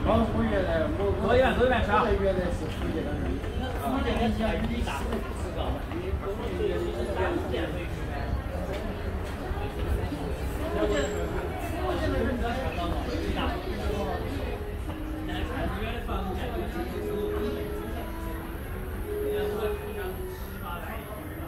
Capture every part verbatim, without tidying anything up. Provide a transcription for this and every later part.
我我原来我多一碗多一碗吃啊！ 我原来是福建的人，福建的人比大是高，比东北人两点回去呗。我觉得我觉得人家看到嘛，比大。现在看医院的房价就是说，人家说好像七八百。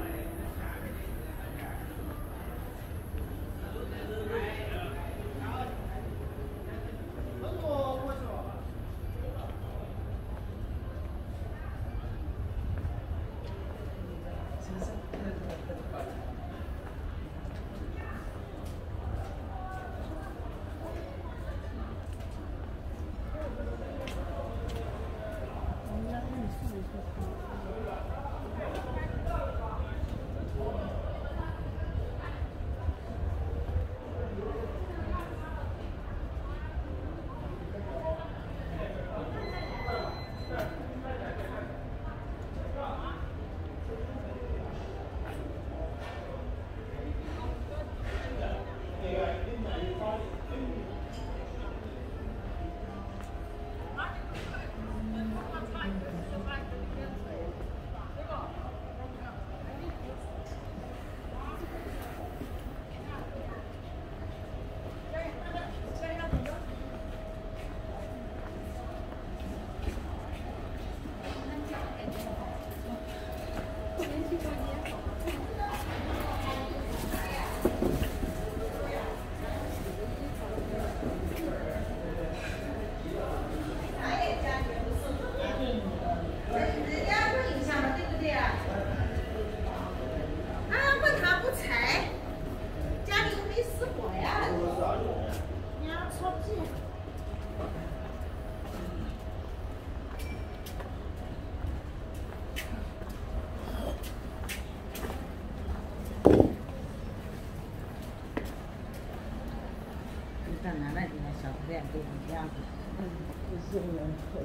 嗯，不是人会。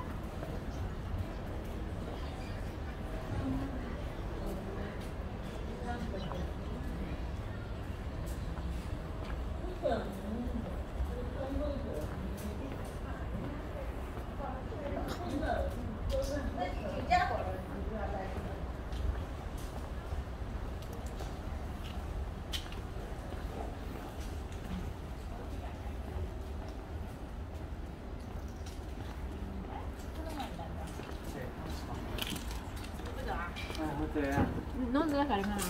对啊。侬是在啥地方啊？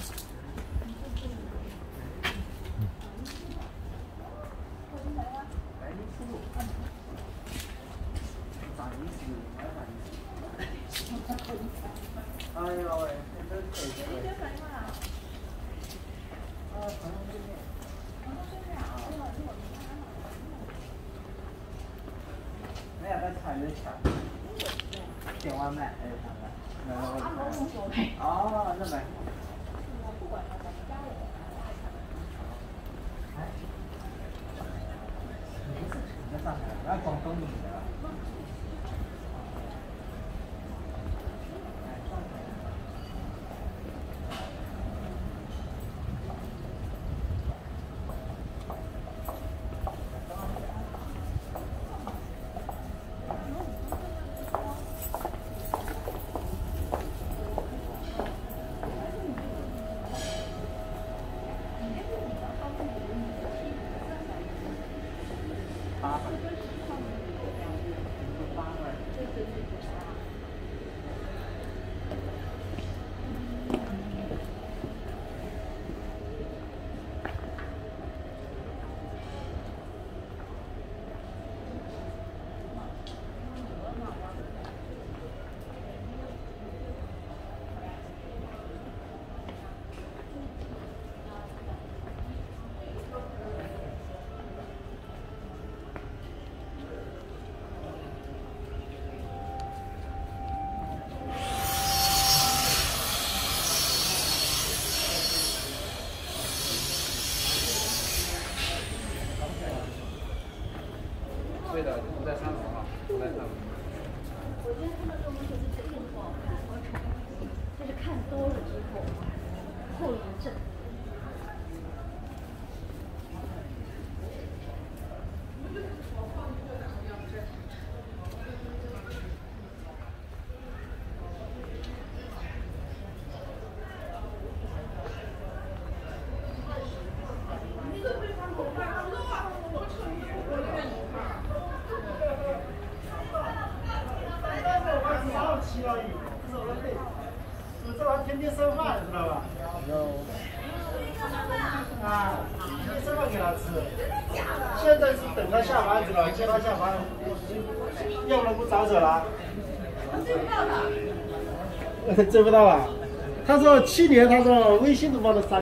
哎呦喂，这真可以。你在啥地方啊？啊，朋友对面。朋友对面啊。那要不要菜有钱？点外卖还是啥的？哦，那买。我不管他怎么加我。哎，你不是成都上海，那广东你的。 对的，不在三层啊，不在三层。 我觉得他们跟我们说是真的不好看，我丑，就是看多了之后后遗症。 我这玩意天天生饭，知道吧？啊，天天生饭给他吃。现在是等他下班，知道吧？叫他下班，要不然不早走了。追不到的。追不到啊？他说去年他说微信都帮他删。